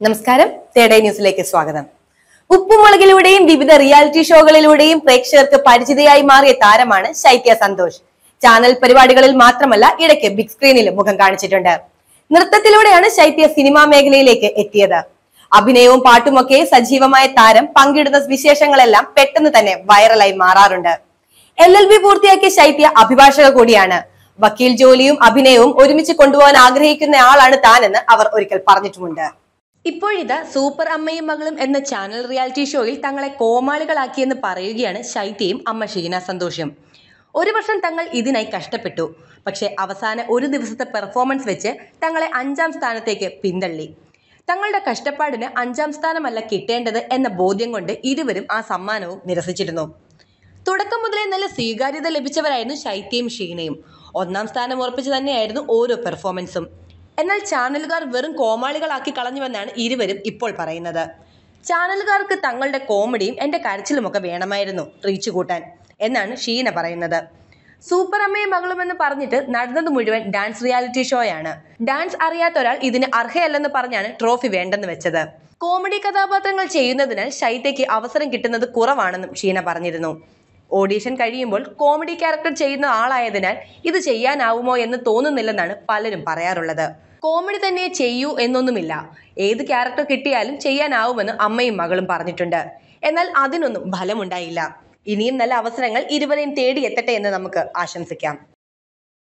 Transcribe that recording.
നമസ്കാരം, തേടേ ന്യൂസിലേക്ക് സ്വാഗതം. ഉപ്പുമുളകിലൂടെയും വിവിധ റിയാലിറ്റി ഷോകളിലൂടെയും പ്രേക്ഷകർക്ക് പരിചിതയായി മാറിയ താരമാണ് ശൈത്യ സന്തോഷ്. ചാനൽ പരിപാടികളിൽ മാത്രമല്ല, ഇടയ്ക്ക് ബിഗ് സ്ക്രീനിൽ മുഖം കാണിച്ചിട്ടുണ്ട്. നൃത്തത്തിലൂടെയാണ് ശൈത്യ സിനിമാ മേഖലയിലേക്ക് എത്തിയത്. അഭിനയവും പാട്ടുമൊക്കെ സജീവമായ താരം പങ്കിടുന്ന വിശേഷങ്ങളെല്ലാം പെട്ടെന്ന് തന്നെ വൈറലായി മാറാറുണ്ട്. LLB പൂർത്തിയാക്കിയ ശൈത്യ അഭിഭാഷക കൂടിയാണ്. വക്കീൽ ജോലിയും അഭിനയവും ഒരുമിച്ച് കൊണ്ടുപോകാൻ ആഗ്രഹിക്കുന്ന ആളാണ് താനെന്ന് അവർ ഒരിക്കൽ പറഞ്ഞിട്ടുമുണ്ട്. ഇപ്പോഴിതാ സൂപ്പർ അമ്മയും മകളും എന്ന ചാനൽ റിയാലിറ്റി ഷോയിൽ തങ്ങളെ കോമാളികളാക്കിയെന്ന് പറയുകയാണ് ശൈത്യയും അമ്മ ഷീന സന്തോഷും. ഒരു വർഷം തങ്ങൾ ഇതിനായി കഷ്ടപ്പെട്ടു. പക്ഷെ അവസാന ഒരു ദിവസത്തെ പെർഫോമൻസ് വെച്ച് തങ്ങളെ 5ാം സ്ഥാനത്തേക്ക് പിന്തള്ളി. തങ്ങളുടെ കഷ്ടപ്പാടിന് 5ാം സ്ഥാനമല്ല കിട്ടേണ്ടത് എന്ന ബോധ്യം കൊണ്ട് ഇരുവരും ആ സമ്മാനവും നിരസിച്ചിരുന്നു. തുടക്കം മുതലേ നല്ല സ്വീകാര്യത ലഭിച്ചവരായിരുന്നു ശൈത്യയും ഷീനയും. 1ാം സ്ഥാനം ഉറപ്പിച്ച് തന്നെയായിരുന്നു ഓരോ പെർഫോമൻസും. എന്നാൽ ചാനലുകാർ വെറും കോമാളികളാക്കി കളഞ്ഞുവെന്നാണ് ഇരുവരും ഇപ്പോൾ പറയുന്നത്. ചാനലുകാർക്ക് തങ്ങളുടെ കോമഡിയും എൻ്റെ കരച്ചിലുമൊക്കെ വേണമായിരുന്നു റീച്ച് കൂട്ടാൻ എന്നാണ് ഷീന പറയുന്നത്. സൂപ്പർ അമ്മയും മകളും എന്ന് പറഞ്ഞിട്ട് നടന്നത് മുഴുവൻ ഡാൻസ് റിയാലിറ്റി ഷോയാണ്. ഡാൻസ് അറിയാത്ത ഒരാൾ ഇതിന് അർഹയല്ലെന്ന് പറഞ്ഞാണ് ട്രോഫി വേണ്ടെന്ന് വെച്ചത്. കോമഡി കഥാപാത്രങ്ങൾ ചെയ്യുന്നതിനാൽ ശൈത്യയ്ക്ക് അവസരം കിട്ടുന്നത് കുറവാണെന്നും ഷീന പറഞ്ഞിരുന്നു. ഓഡീഷൻ കഴിയുമ്പോൾ കോമഡി ക്യാരക്ടർ ചെയ്യുന്ന ആളായതിനാൽ ഇത് ചെയ്യാനാവുമോ എന്ന് തോന്നുന്നില്ലെന്നാണ് പലരും പറയാറുള്ളത്. കോമഡി തന്നെ ചെയ്യൂ എന്നൊന്നുമില്ല, ഏത് ക്യാരക്ടർ കിട്ടിയാലും ചെയ്യാനാവുമെന്ന് അമ്മയും മകളും പറഞ്ഞിട്ടുണ്ട്. എന്നാൽ അതിനൊന്നും ഫലമുണ്ടായില്ല. ഇനിയും നല്ല അവസരങ്ങൾ ഇരുവരെയും തേടിയെത്തട്ടെ എന്ന് നമുക്ക് ആശംസിക്കാം.